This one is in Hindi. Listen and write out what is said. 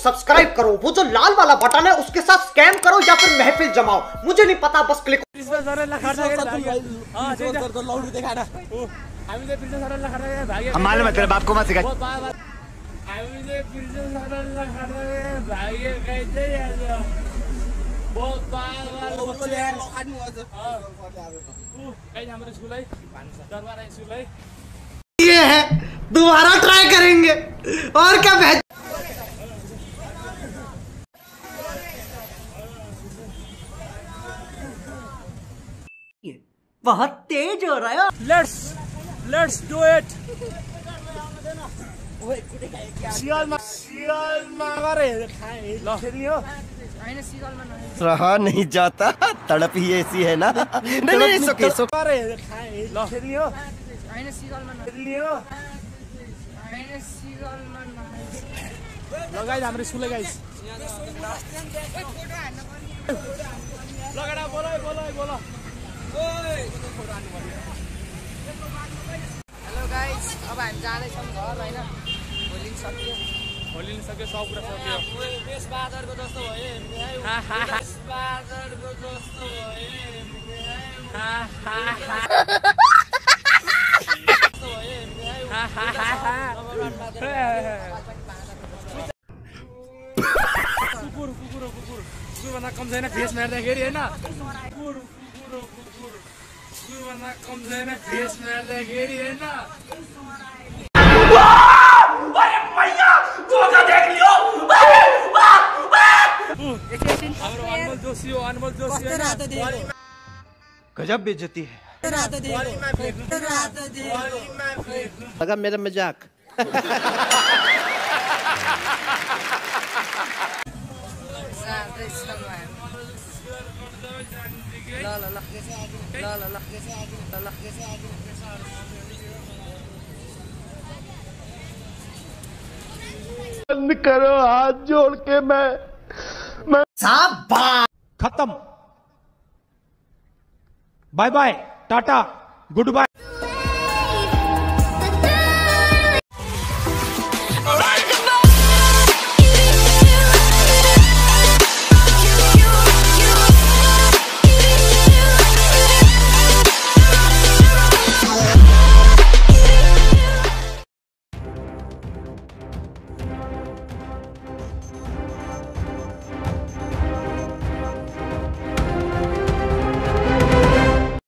सब्सक्राइब करो, वो जो लाल वाला बटन है उसके साथ स्कैम करो या फिर महफिल जमाओ, मुझे नहीं पता, बस क्लिक। हमारे मतलब आपको मत सिखा। ये है, दोबारा ट्राई करेंगे और क्या बेहतर। बहुत तेज हो रहा है। Let's do it. रहा नहीं जाता, तड़प ही ऐसी है ना। नहीं सुके लगाइज हाम्रो स्कुल गाइज लगाडा बोला हेलो गाइस, अब हामी जाँदैछौँ घर हैन। होली सक्यो सब कुरा सक्यो। बेस बादरको जस्तो भयो कुकुर सुभन्दा कम छैन फेस मार्दाखेरि हैन। सुभन्दा कम छैन फेस मार्दाखेरि हैन। अनमोल जोशी गजब बेइज्जती है। लगा मेरा मजाक। बंद करो हाथ जोड़ के। मैं खत्म। Bye bye, tata, good bye.